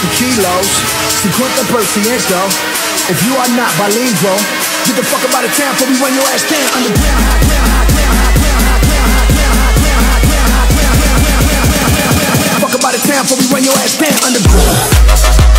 kilos, 50%. If you are not bilingual, get the fuck up out of town before we run your ass down underground. Fuck up out of town before we run your ass down underground.